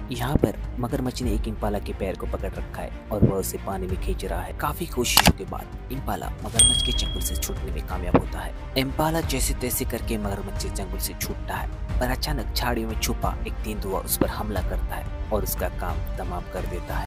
यहाँ पर मगरमच्छ ने एक इम्पाला के पैर को पकड़ रखा है और वह उसे पानी में खींच रहा है। काफी कोशिशों के बाद इम्पाला मगरमच्छ के चंगुल से छूटने में कामयाब होता है। इम्पाला जैसे तैसे करके मगरमच्छ के चंगुल से छूटता है, पर अचानक झाड़ियों में छुपा एक तेंदुआ उस पर हमला करता है और उसका काम तमाम कर देता है।